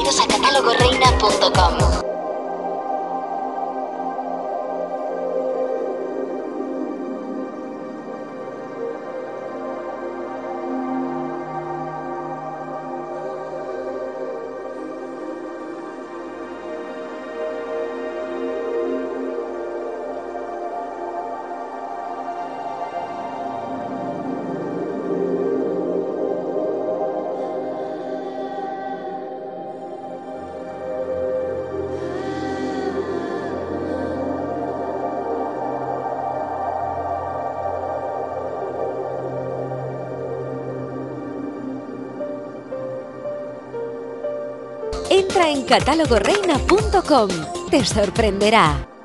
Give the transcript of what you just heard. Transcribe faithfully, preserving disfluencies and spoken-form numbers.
Bienvenidos a catálogo reina punto com. Entra en catálogo reina punto com. Te sorprenderá.